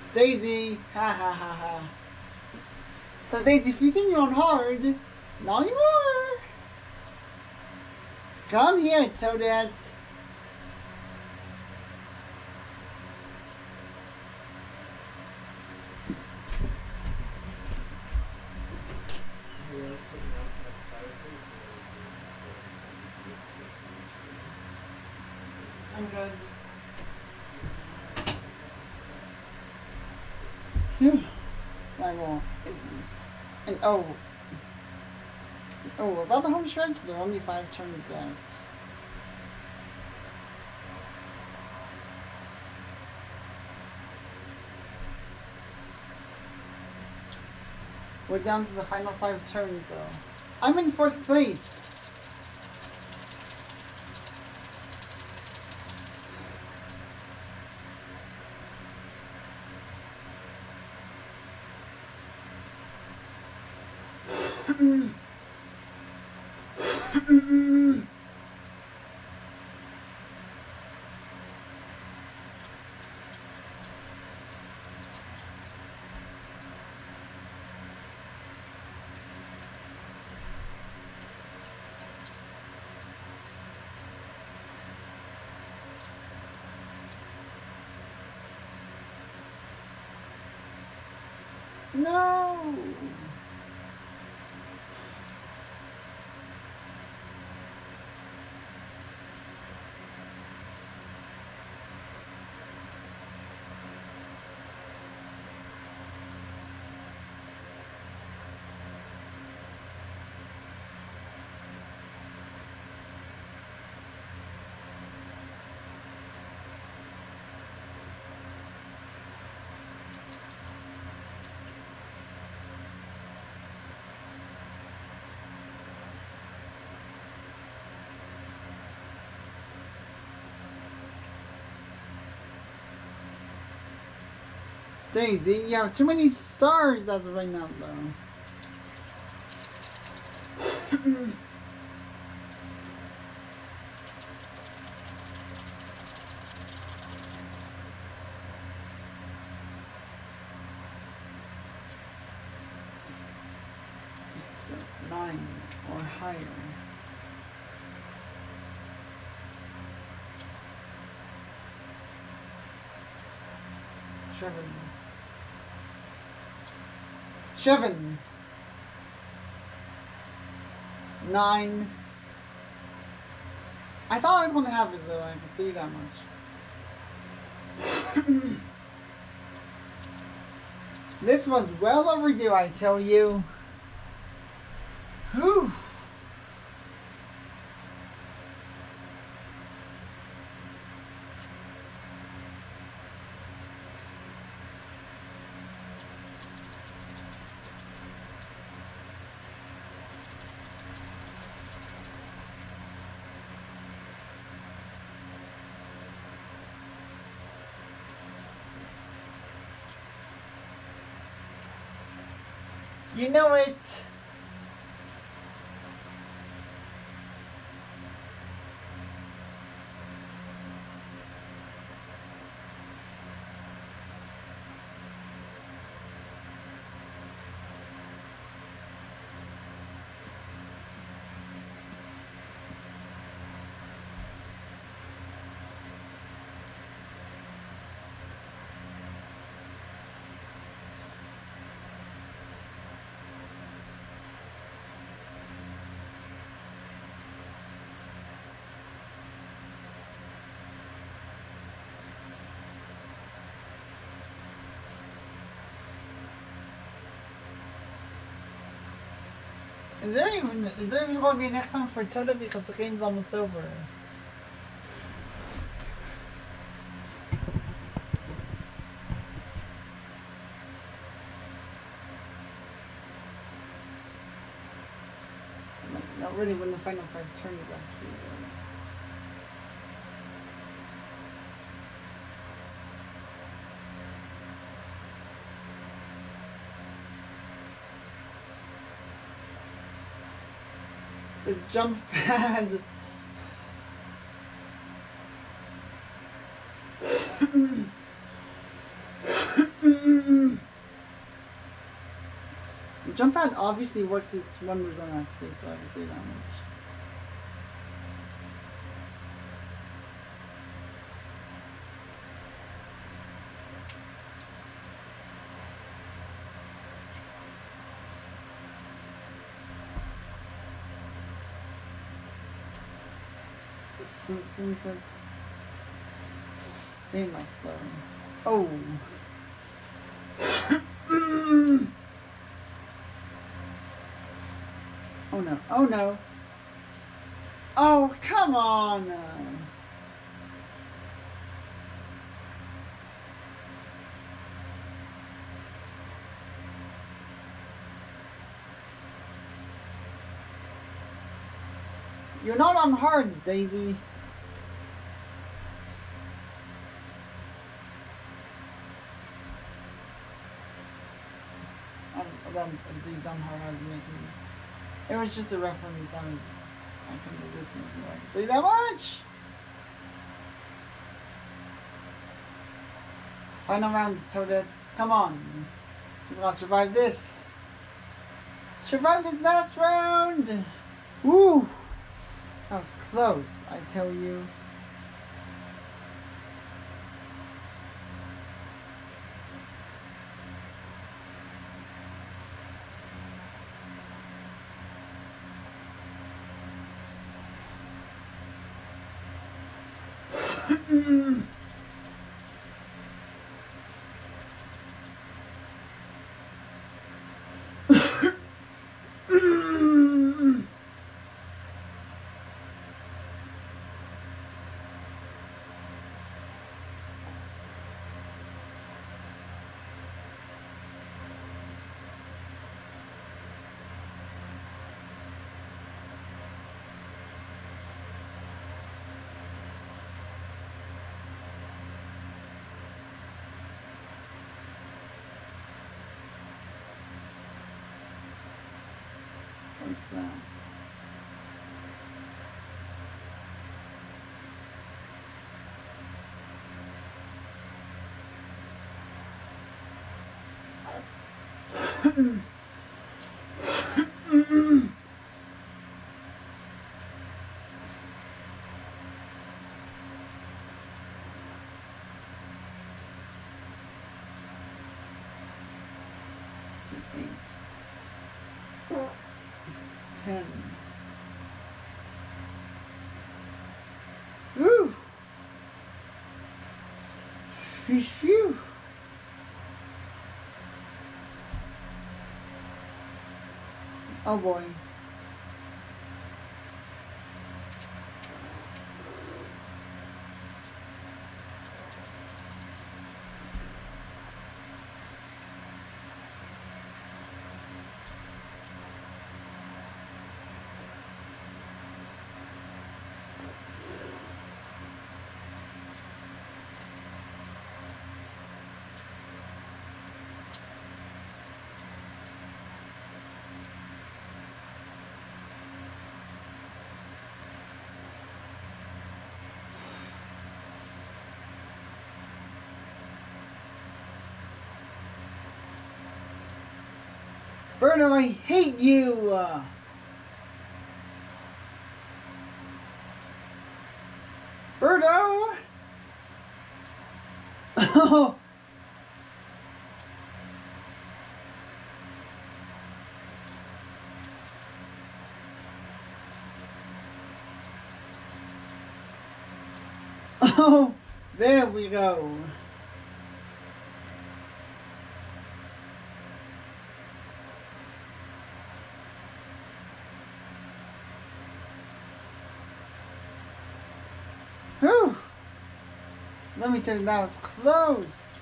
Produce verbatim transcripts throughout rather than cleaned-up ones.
Daisy, ha ha ha ha. So Daisy, if you think you're on hard, not anymore. Come here, Toadette. I'm good. Yeah. I will. And, and oh. Oh, about the home stretch, there are only five turns left. We're down to the final five turns, though. I'm in fourth place. No! Daisy, you have too many stars as of right now, though. So, nine or higher. Seven. Seven. Nine. I thought I was gonna have it though, I could see that much. This was well overdue, I tell you. Whew. You know it. Is there even is there even going to be a next time for Toto because the game's almost over? Like, not really when the final five turns actually. The jump pad. jump pad obviously works its wonders on that space, so I can say that much. Since it's stay not slow. Oh. Oh no. Oh no. Oh, come on. You're not on hards, Daisy. About these on hard I was making. It was just a reference. I mean, I couldn't do this making it. I could do that much. Final round, Toadette. Come on. You've got to survive this. Survive this last round. Woo! That was close, I tell you. What's that? Two, eight. Ten. Woo! Phew! Oh boy. Birdo, I hate you! Uh, Birdo! Oh! Oh! There we go! Whew! Let me tell you, that was close!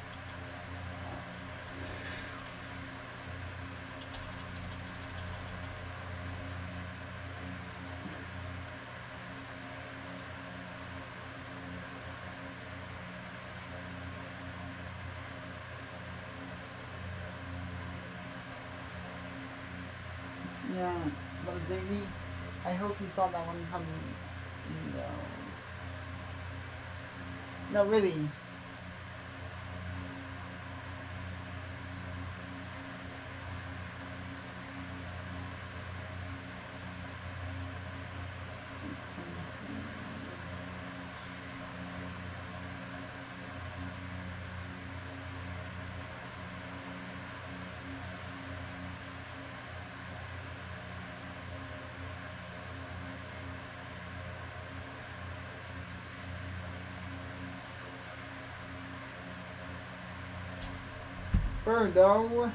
Yeah, but Daisy, I hope you saw that one coming. No. No, really. Birdo.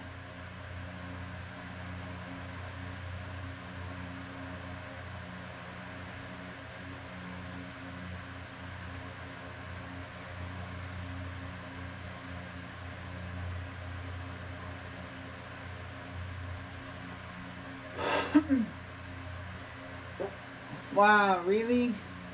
Wow, really?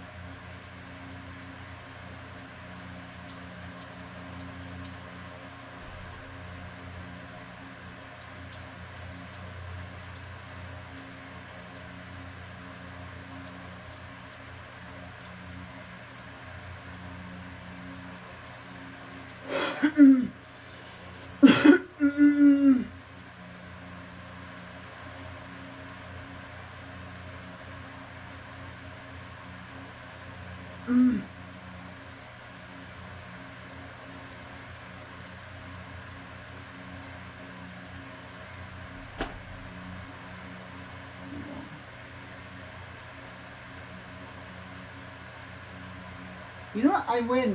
You know what? I win.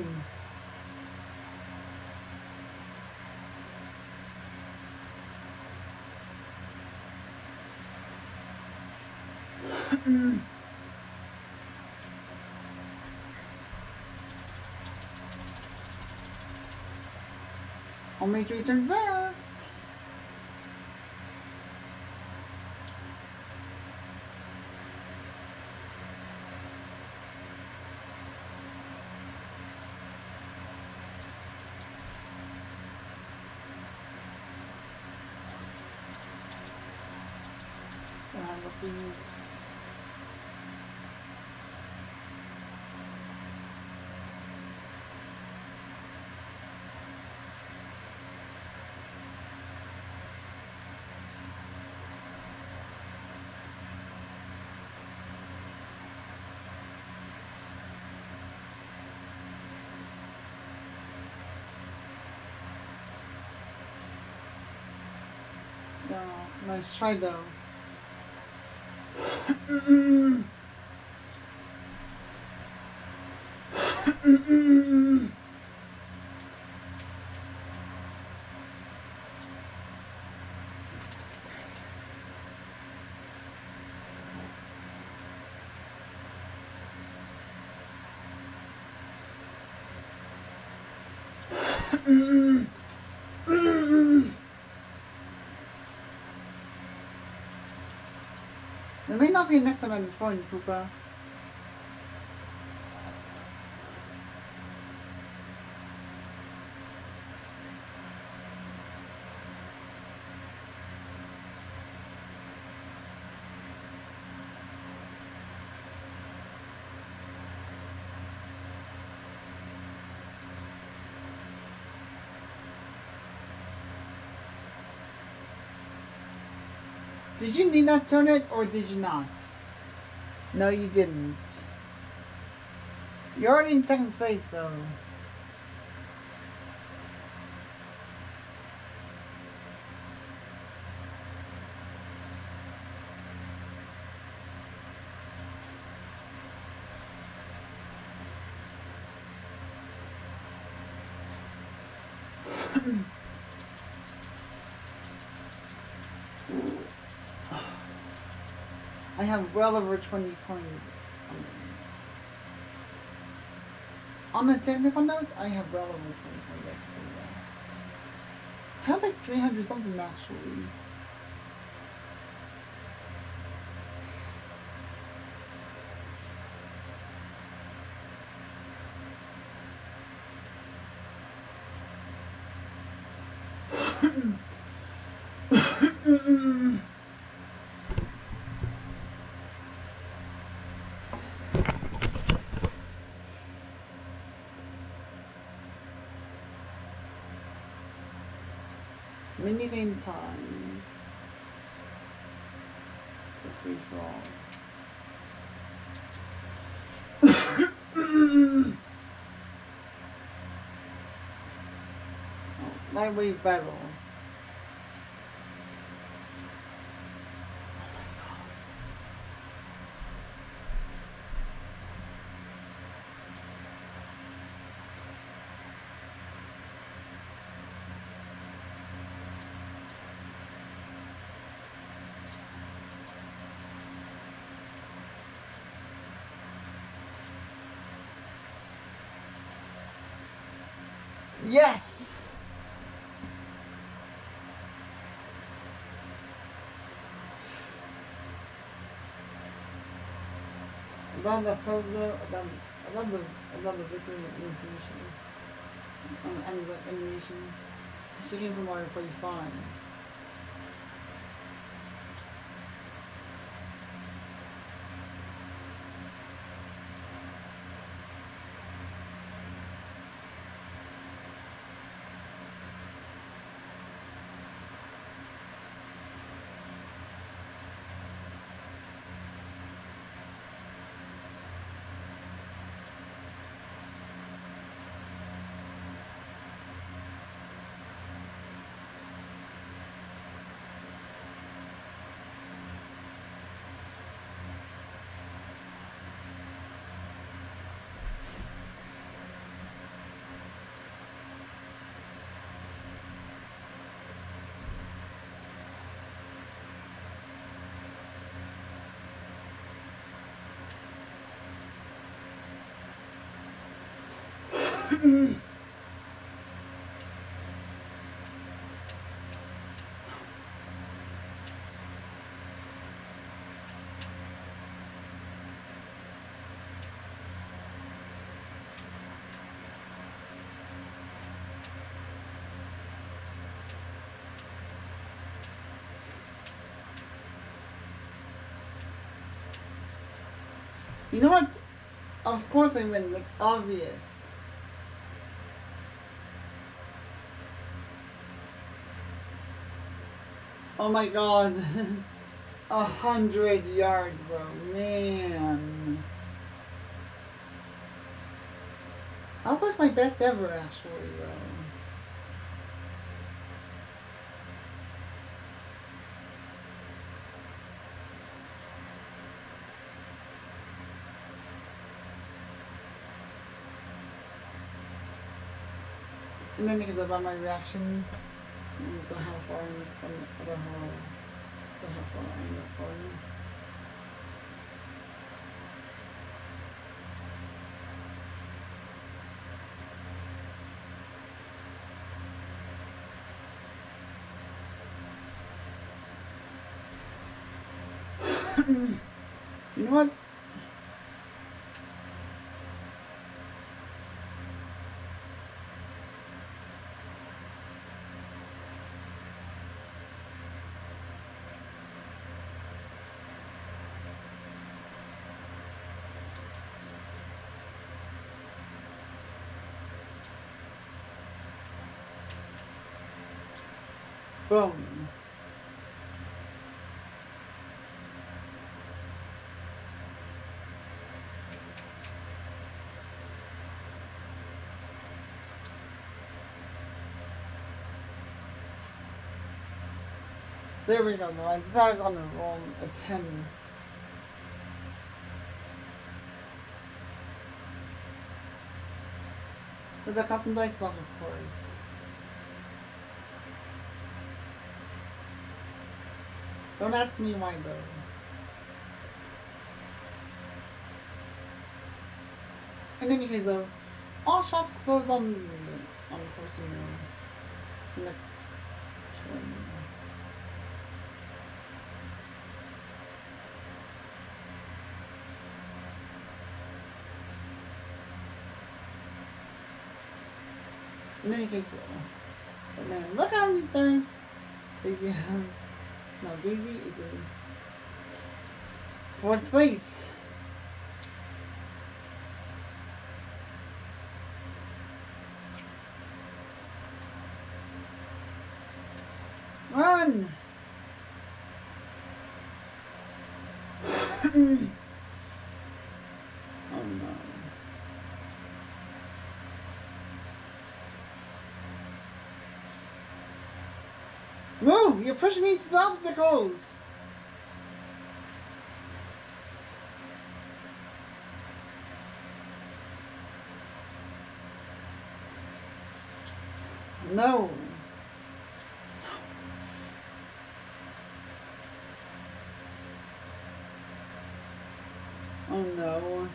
Only three turns left. So I have these. No, nice try though. There may not be a next time on this point, Koopa. Did you need that turn it or did you not? No, you didn't. You're already in second place though. I have well over twenty coins. On a technical note, I have well over twenty coins. I have like three hundred something actually. Minigame time. It's a free for all. Oh, light wave battle. Yes! About the pros though, about about the about the victory information. Um, I mean like animation. She came from Mario Party five. You know what? Of course I win, it's obvious. Oh my god. A hundred yards, bro. Man. I'll put my best ever, actually, bro. And then because about my reaction, about how far I'm from, about how, about how far I am recording. You know what? Boom. There we go, though. I decided I was on the roll a ten. With the custom dice block, of course. Don't ask me why, though. In any case, though, all shops close on, on course, you know, next turn. In any case, though, but man, look how many stars Daisy has. So now Daisy is in fourth place. Run! Oh no. Move! You're pushing me into the obstacles! No! Oh no.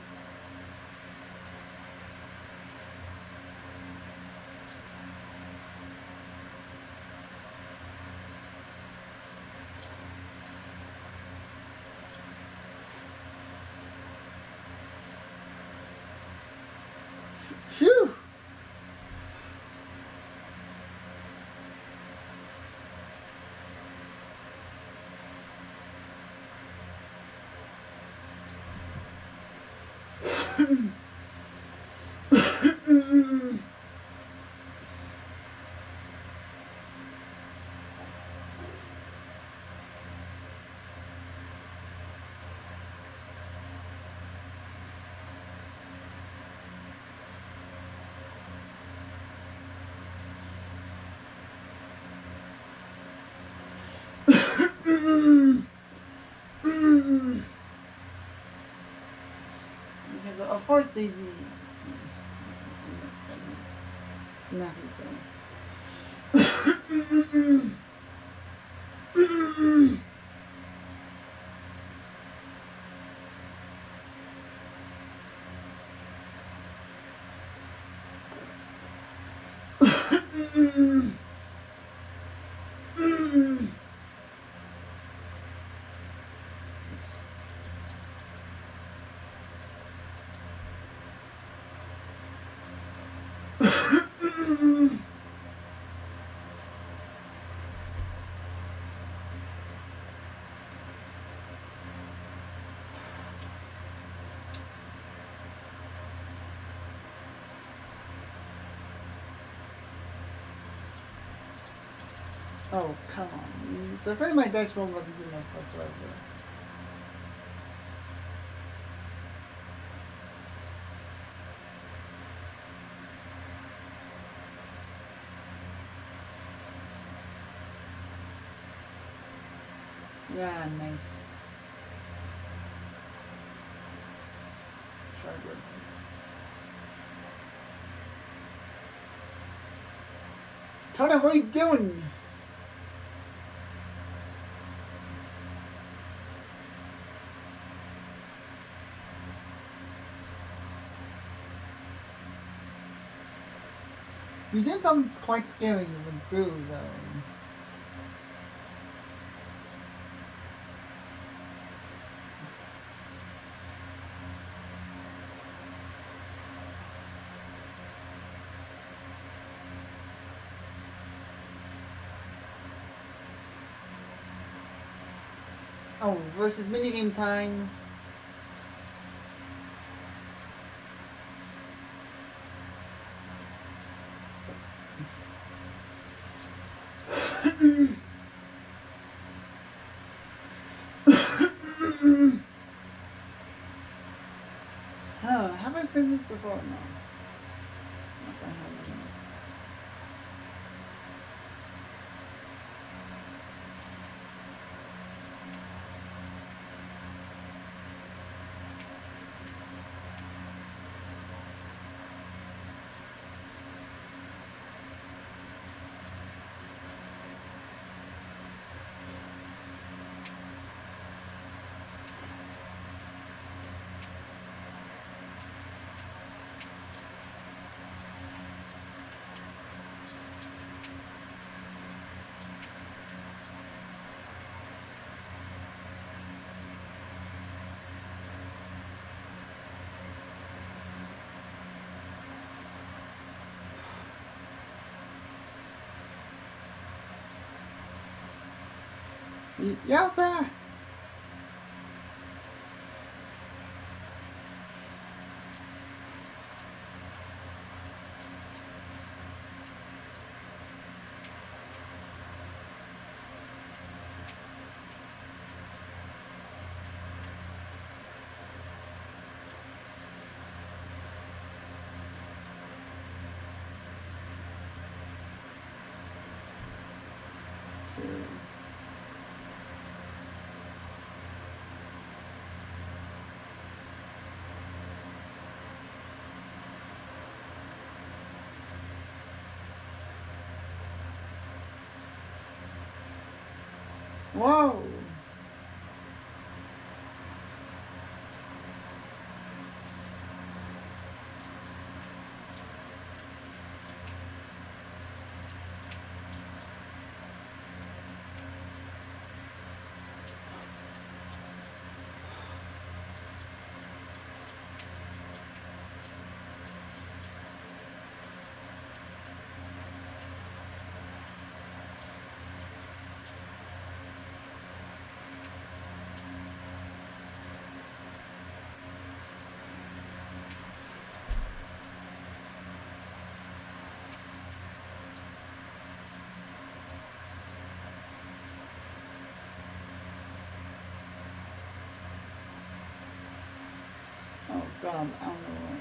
Of course, Daisy. No, he's going. Oh, come on. So if my dice roll wasn't enough whatsoever. Yeah, nice. Try good. Tony, what are you doing? You did sound quite scary with Boo, though. Oh, versus minigame time. Huh, have I played this before? No. Not I haven't. Yes, sir. Two. Whoa! God, I don't know what.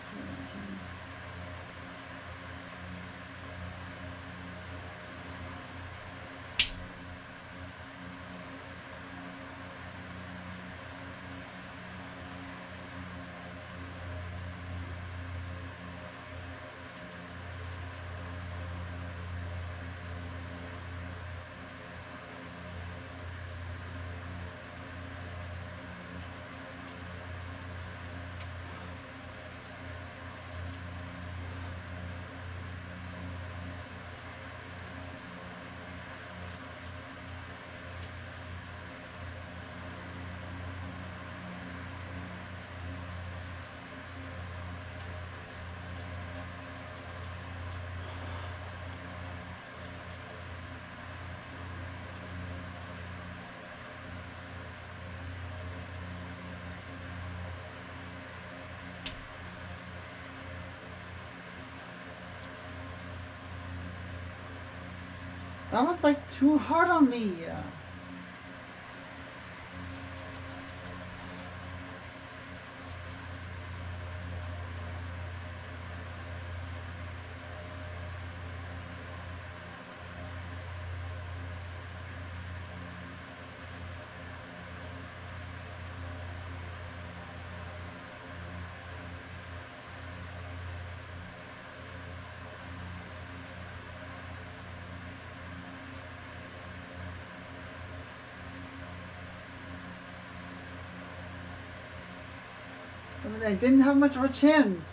That was like too hard on me. I mean, I didn't have much of a chance.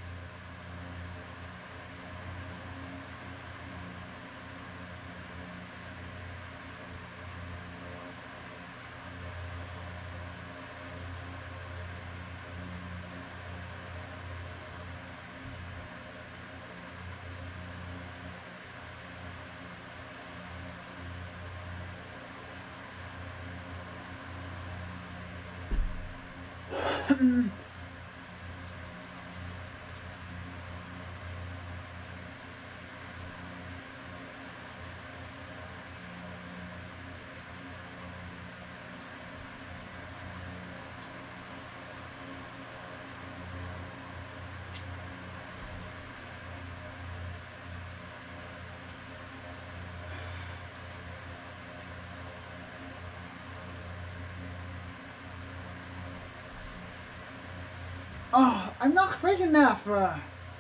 Oh, I'm not quick enough. Uh,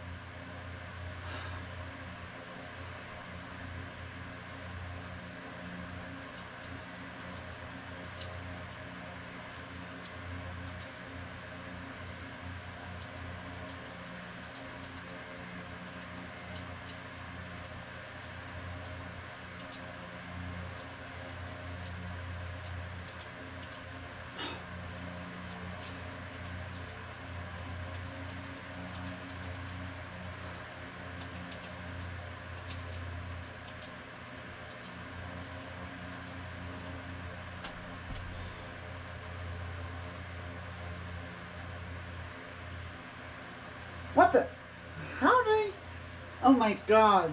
What the? How did I? Oh my god.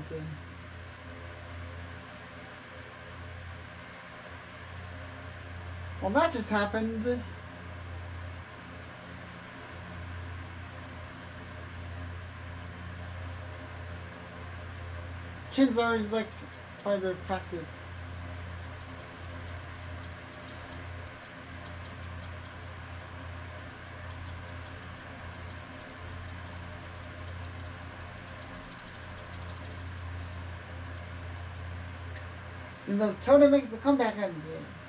Well, that just happened. Chins are like part of practice. You know, Toda makes the comeback in the game.